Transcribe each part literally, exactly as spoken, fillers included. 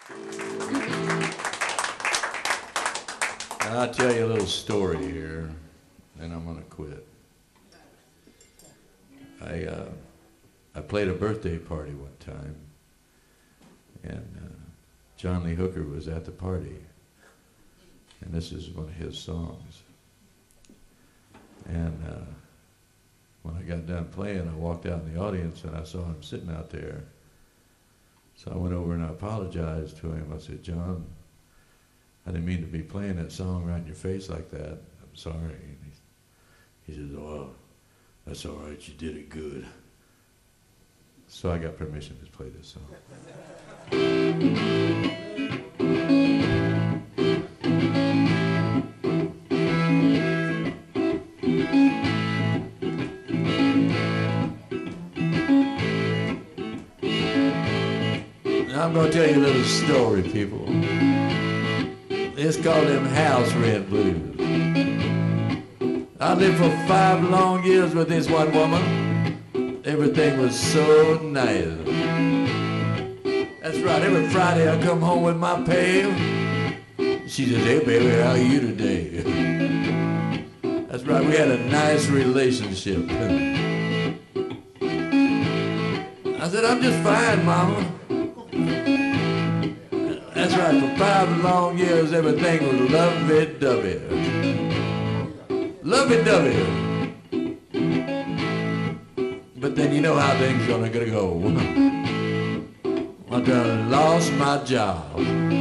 And I'll tell you a little story here, and I'm gonna quit. I uh, I played a birthday party one time, and uh, John Lee Hooker was at the party, and this is one of his songs. And uh, when I got done playing, I walked out in the audience and I saw him sitting out there. So I went over and I apologized to him. I said, John, I didn't mean to be playing that song right in your face like that. I'm sorry. And he, he says, oh, that's all right. You did it good. So I got permission to play this song. I'm going to tell you a little story, people. It's called them house rent blues. I lived for five long years with this one woman. Everything was so nice. That's right, every Friday I come home with my pay. She says, hey baby, how are you today? That's right, we had a nice relationship. I said, I'm just fine, mama. That's right, for five long years everything was lovey-dovey. Lovey-dovey. But then you know how things are gonna go. I done lost my job.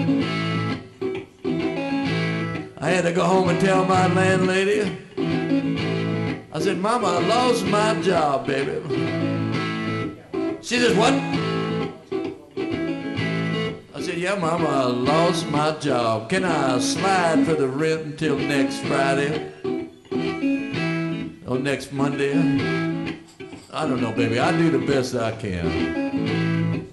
I had to go home and tell my landlady. I said, Mama, I lost my job, baby. She says, what? I said, yeah, Mama, I lost my job. Can I slide for the rent until next Friday? Or next Monday? I don't know, baby. I do the best I can.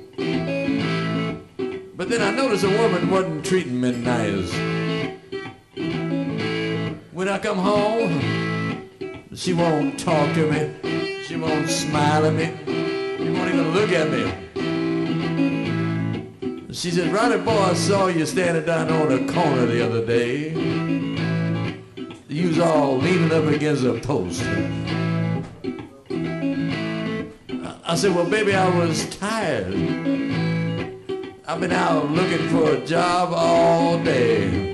But then I noticed a woman wasn't treating me nice. When I come home, she won't talk to me. She won't smile at me. She won't even look at me. She said, Ronnie boy, I saw you standing down on the corner the other day. You was all leaning up against a post. I said, well, baby, I was tired. I've been out looking for a job all day.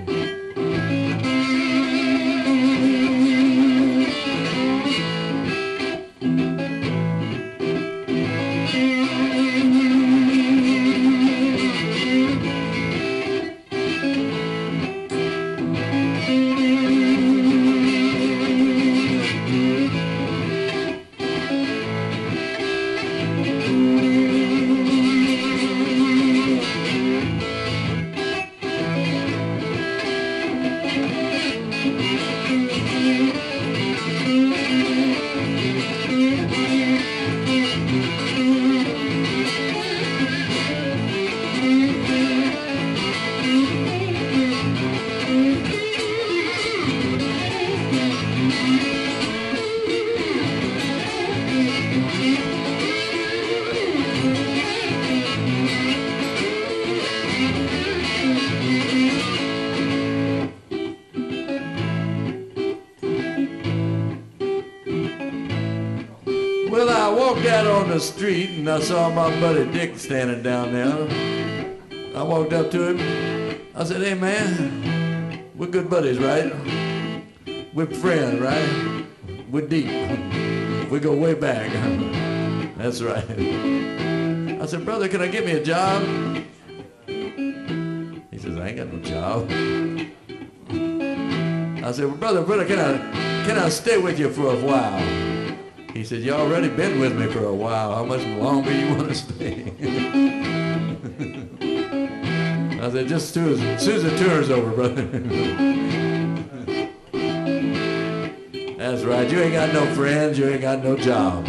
Well, I walked out on the street and I saw my buddy Dick standing down there. I walked up to him. I said, hey man, we're good buddies, right? We're friends, right? We're deep. We go way back. That's right. I said, brother, can I get me a job? He says, I ain't got no job. I said, well, brother, brother, can I, can I stay with you for a while? He said, you already been with me for a while. How much longer you want to stay? I said, just as soon as the tour's over, brother. That's right. You ain't got no friends. You ain't got no job.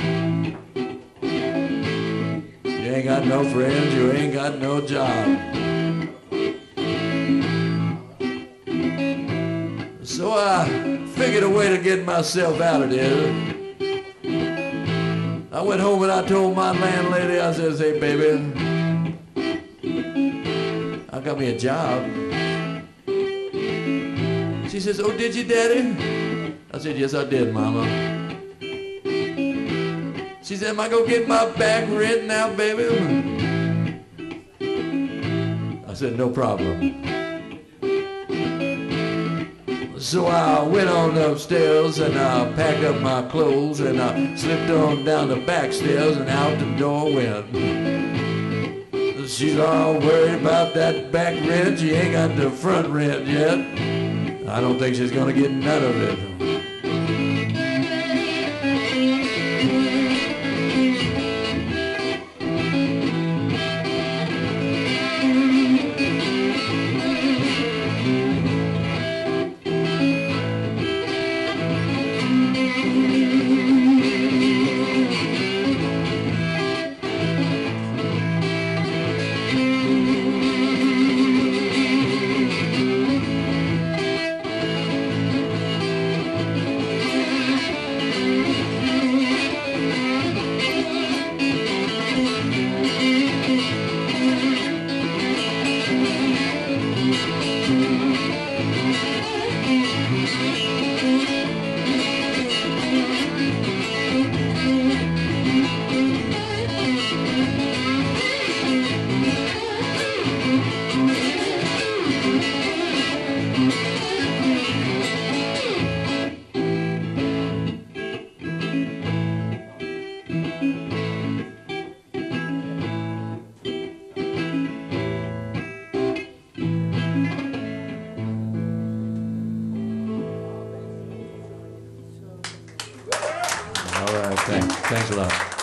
You ain't got no friends. You ain't got no job. So I figured a way to get myself out of there. I went home and I told my landlady, I says, hey baby, I got me a job. She says, oh, did you, Daddy? I said, yes, I did, Mama. She said, am I gonna get my back written out, baby? I said, no problem. So I went on upstairs and I packed up my clothes and I slipped on down the back stairs and out the door went. She's all worried about that back rent. She ain't got the front rent yet. I don't think she's gonna get none of it. All right, thanks. Thanks a lot.